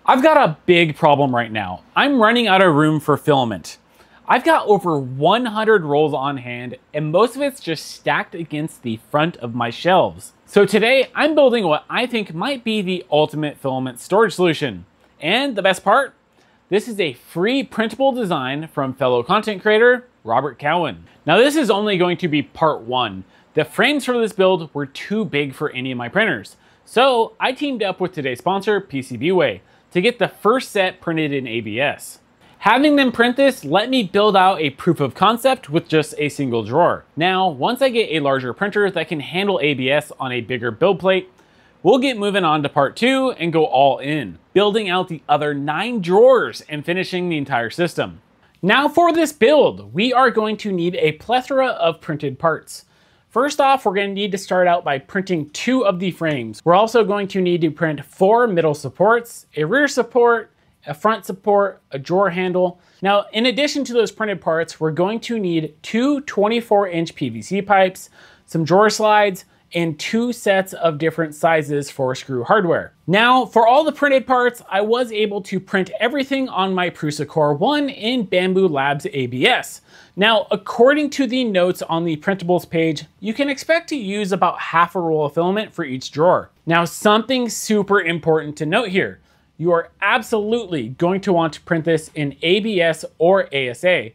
I've got a big problem right now. I'm running out of room for filament. I've got over 100 rolls on hand, and most of it's just stacked against the front of my shelves. So today, I'm building what I think might be the ultimate filament storage solution. And the best part? This is a free printable design from fellow content creator, Robert Cowan. Now this is only going to be part one. The frames for this build were too big for any of my printers. So I teamed up with today's sponsor, PCBWay, to get the first set printed in ABS. Having them print this let me build out a proof of concept with just a single drawer. Now, once I get a larger printer that can handle ABS on a bigger build plate, we'll get moving on to part two and go all in, building out the other 9 drawers and finishing the entire system. Now for this build, we are going to need a plethora of printed parts. First off, we're going to need to start out by printing 2 of the frames. We're also going to need to print 4 middle supports, a rear support, a front support, a drawer handle. Now, in addition to those printed parts, we're going to need 2 24-inch PVC pipes, some drawer slides, and 2 sets of different sizes for screw hardware. Now, for all the printed parts, I was able to print everything on my Prusa Core 1 in Bamboo Labs ABS. Now, according to the notes on the printables page, you can expect to use about half a roll of filament for each drawer. Now, something super important to note here. You are absolutely going to want to print this in ABS or ASA.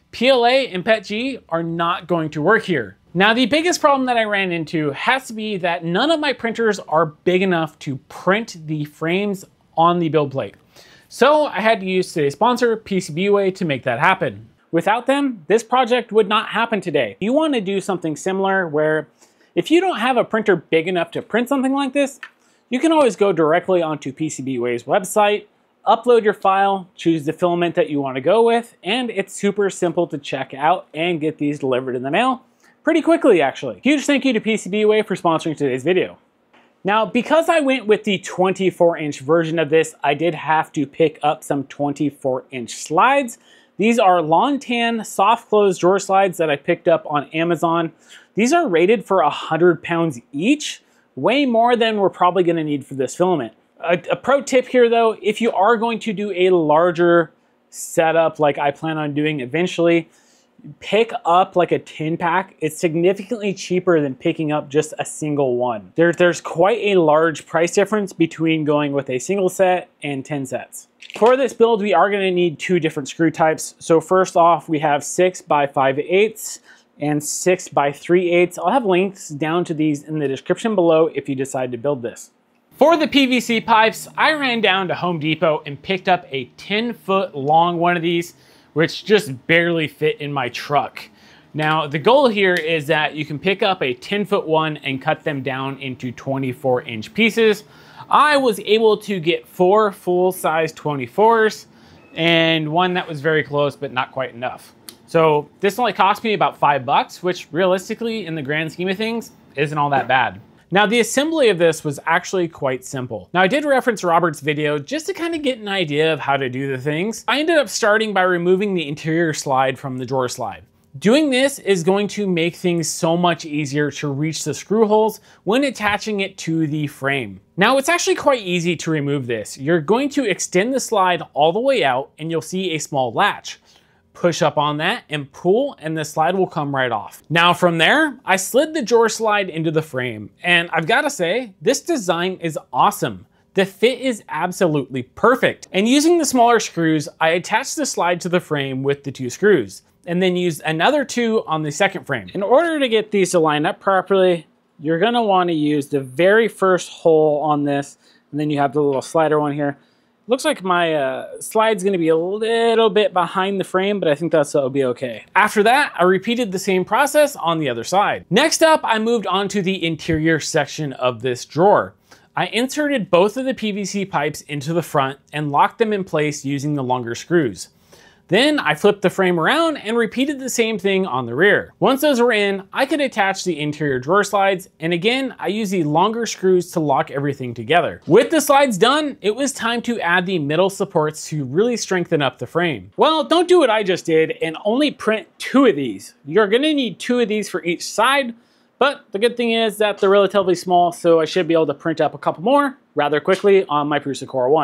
PLA and PETG are not going to work here. Now, the biggest problem that I ran into has to be that none of my printers are big enough to print the frames on the build plate. So I had to use today's sponsor, PCBWay, to make that happen. Without them, this project would not happen today. You want to do something similar where if you don't have a printer big enough to print something like this, you can always go directly onto PCBWay's website, upload your file, choose the filament that you want to go with, and it's super simple to check out and get these delivered in the mail pretty quickly, actually. Huge thank you to PCBWay for sponsoring today's video. Now, because I went with the 24-inch version of this, I did have to pick up some 24-inch slides. These are lawn tan soft close drawer slides that I picked up on Amazon. These are rated for 100 pounds each, way more than we're probably gonna need for this filament. A pro tip here though, if you are going to do a larger setup like I plan on doing eventually, pick up like a 10 pack. It's significantly cheaper than picking up just a single one. There's quite a large price difference between going with a single set and 10 sets. For this build, we are going to need 2 different screw types. So first off, we have 6 by 5/8 and 6 by 3/8. I'll have links down to these in the description below if you decide to build this. For the PVC pipes, I ran down to Home Depot and picked up a 10-foot long one of these, which just barely fit in my truck. Now, the goal here is that you can pick up a 10-foot one and cut them down into 24-inch pieces. I was able to get 4 full-size 24s and one that was very close, but not quite enough. So this only cost me about $5, which realistically, in the grand scheme of things, isn't all that bad. Now, the assembly of this was actually quite simple. Now, I did reference Robert's video just to kind of get an idea of how to do the things. I ended up starting by removing the interior slide from the drawer slide. Doing this is going to make things so much easier to reach the screw holes when attaching it to the frame. Now, it's actually quite easy to remove this. You're going to extend the slide all the way out and you'll see a small latch. Push up on that and pull and the slide will come right off. Now from there, I slid the drawer slide into the frame and I've got to say, this design is awesome. The fit is absolutely perfect. And using the smaller screws, I attached the slide to the frame with the 2 screws and then used another 2 on the second frame. In order to get these to line up properly, you're going to want to use the very first hole on this, and then you have the little slider one here. Looks like my slide's going to be a little bit behind the frame, but I think that'll be okay. After that, I repeated the same process on the other side. Next up, I moved on to the interior section of this drawer. I inserted both of the PVC pipes into the front and locked them in place using the longer screws. Then I flipped the frame around and repeated the same thing on the rear. Once those were in, I could attach the interior drawer slides, and again, I used the longer screws to lock everything together. With the slides done, it was time to add the middle supports to really strengthen up the frame. Well, don't do what I just did and only print 2 of these. You're gonna need 2 of these for each side, but the good thing is that they're relatively small, so I should be able to print up a couple more rather quickly on my Prusa Core 1.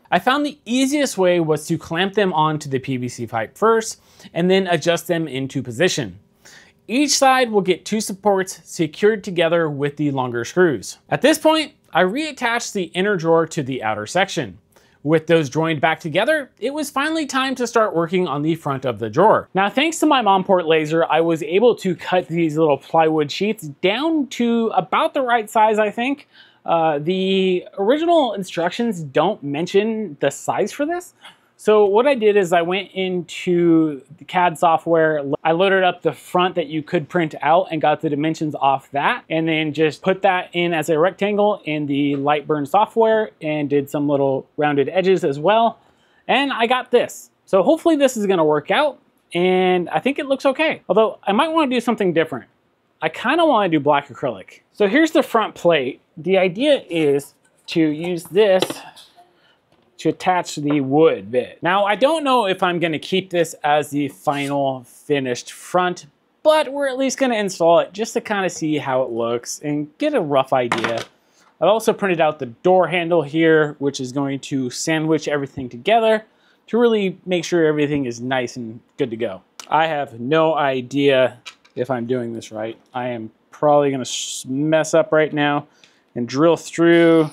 I found the easiest way was to clamp them onto the PVC pipe first and then adjust them into position. Each side will get 2 supports secured together with the longer screws. At this point, I reattached the inner drawer to the outer section. With those joined back together, it was finally time to start working on the front of the drawer. Now, thanks to my Momport laser, I was able to cut these little plywood sheets down to about the right size, I think. The original instructions don't mention the size for this. So what I did is I went into the CAD software, I loaded up the front that you could print out and got the dimensions off that, and then just put that in as a rectangle in the Lightburn software and did some little rounded edges as well. And I got this. So hopefully this is gonna work out, and I think it looks okay. Although I might wanna do something different. I kinda wanna do black acrylic. So here's the front plate. The idea is to use this to attach the wood bit. Now, I don't know if I'm gonna keep this as the final finished front, but we're at least gonna install it just to kind of see how it looks and get a rough idea. I've also printed out the door handle here, which is going to sandwich everything together to really make sure everything is nice and good to go. I have no idea if I'm doing this right. I am probably gonna mess up right now and drill through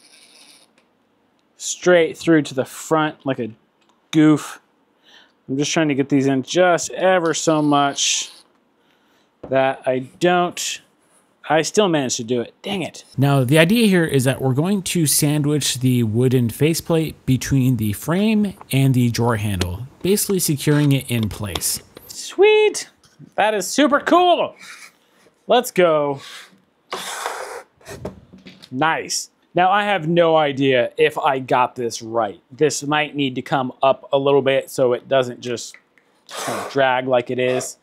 straight through to the front like a goof. I'm just trying to get these in just ever so much that I still managed to do it. Dang it. Now, the idea here is that we're going to sandwich the wooden faceplate between the frame and the drawer handle, basically securing it in place. Sweet. That is super cool. Let's go. Nice. Now, I have no idea if I got this right. This might need to come up a little bit so it doesn't just kind of drag like it is.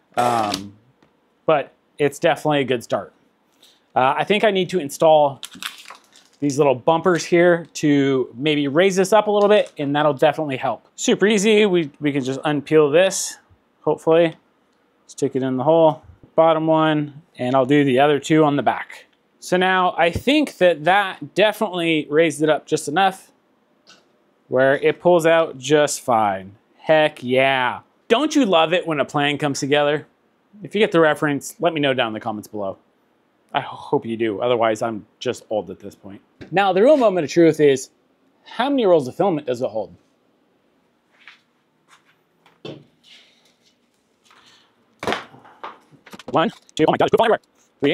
But it's definitely a good start. I think I need to install these little bumpers here to maybe raise this up a little bit, and that'll definitely help. Super easy. We can just unpeel this, hopefully. Stick it in the hole, bottom one, and I'll do the other 2 on the back. So now I think that definitely raised it up just enough where it pulls out just fine. Heck yeah. Don't you love it when a plan comes together? If you get the reference, let me know down in the comments below. I hope you do. Otherwise, I'm just old at this point. Now, the real moment of truth is, how many rolls of filament does it hold? One, two, oh my God, it's good everywhere. 3,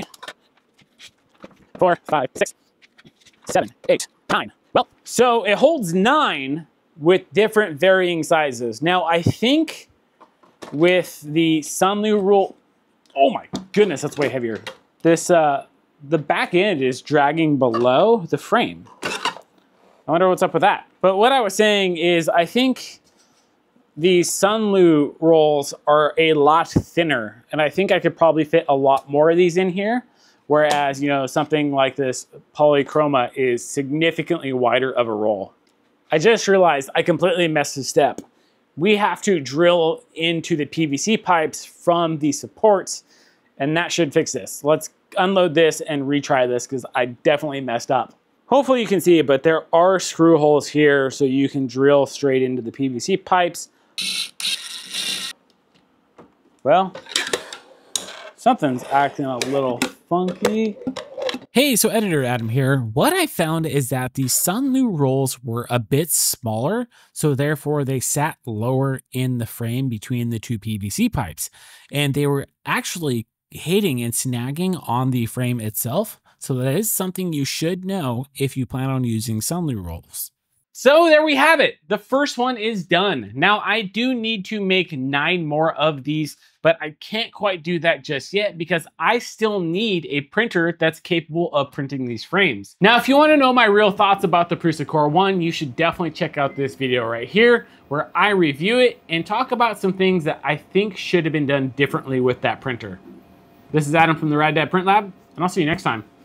4, 5, 6, 7, 8, 9. Well, so it holds 9 with different varying sizes. Now, I think with the Sunlu rule, oh my goodness, that's way heavier. This, the back end is dragging below the frame. I wonder what's up with that. But what I was saying is, I think these Sunlu rolls are a lot thinner, and I think I could probably fit a lot more of these in here. Whereas, you know, something like this polychroma is significantly wider of a roll. I just realized I completely messed a step. We have to drill into the PVC pipes from the supports, and that should fix this. Let's unload this and retry this because I definitely messed up. Hopefully you can see it, but there are screw holes here so you can drill straight into the PVC pipes. Well, something's acting a little funky. Hey, so Editor Adam here. What I found is that the Sunlu rolls were a bit smaller, so therefore they sat lower in the frame between the 2 PVC pipes, and they were actually hitting and snagging on the frame itself. So that is something you should know if you plan on using Sunlu rolls. So there we have it. The first one is done. Now I do need to make 9 more of these, but I can't quite do that just yet because I still need a printer that's capable of printing these frames. Now, if you want to know my real thoughts about the Prusa Core 1, you should definitely check out this video right here where I review it and talk about some things that I think should have been done differently with that printer. This is Adam from the Rad Dad Print Lab, and I'll see you next time.